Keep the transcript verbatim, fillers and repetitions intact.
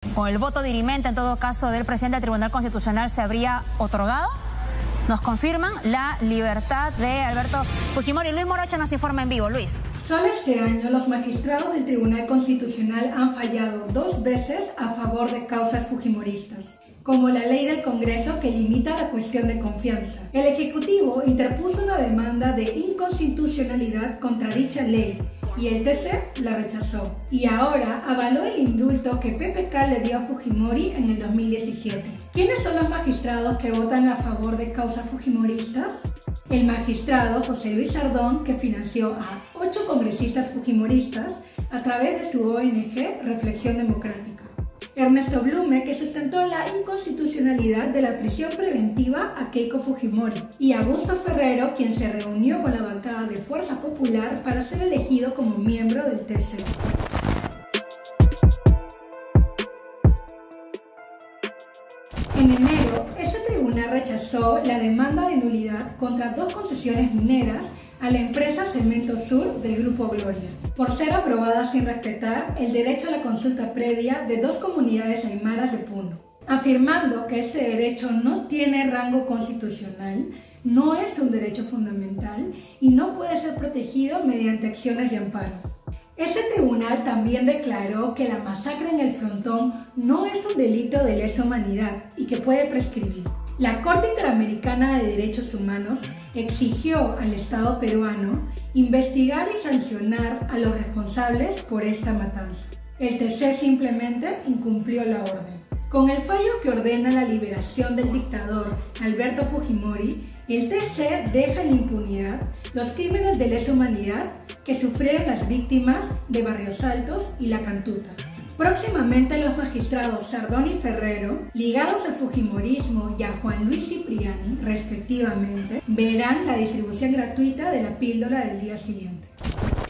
o el voto dirimente, en todo caso, del presidente del Tribunal Constitucional se habría otorgado. Nos confirman la libertad de Alberto Fujimori. Luis Morocha nos informa en vivo. Luis. Solo este año los magistrados del Tribunal Constitucional han fallado dos veces a favor de causas fujimoristas, como la ley del Congreso que limita la cuestión de confianza. El Ejecutivo interpuso una demanda de inconstitucionalidad contra dicha ley y el T C la rechazó. Y ahora avaló el indulto que P P K le dio a Fujimori en el dos mil diecisiete. ¿Quiénes son los magistrados que votan a favor de causas fujimoristas? El magistrado José Luis Sardón, que financió a ocho congresistas fujimoristas a través de su O N G Reflexión Democrática. Ernesto Blume, que sustentó la inconstitucionalidad de la prisión preventiva a Keiko Fujimori, y Augusto Ferrero, quien se reunió con la bancada de Fuerza Popular para ser elegido como miembro del T C. En enero, este tribunal rechazó la demanda de nulidad contra dos concesiones mineras a la empresa Cemento Sur del Grupo Gloria, por ser aprobada sin respetar el derecho a la consulta previa de dos comunidades aymaras de Puno, afirmando que este derecho no tiene rango constitucional, no es un derecho fundamental y no puede ser protegido mediante acciones de amparo. Este tribunal también declaró que la masacre en el Frontón no es un delito de lesa humanidad y que puede prescribir. La Corte Interamericana de Derechos Humanos exigió al Estado peruano investigar y sancionar a los responsables por esta matanza. El T C simplemente incumplió la orden. Con el fallo que ordena la liberación del dictador Alberto Fujimori, el T C deja en impunidad los crímenes de lesa humanidad que sufrieron las víctimas de Barrios Altos y La Cantuta. Próximamente los magistrados Sardón y Ferrero, ligados al fujimorismo y a Juan Luis Cipriani, respectivamente, verán la distribución gratuita de la píldora del día siguiente.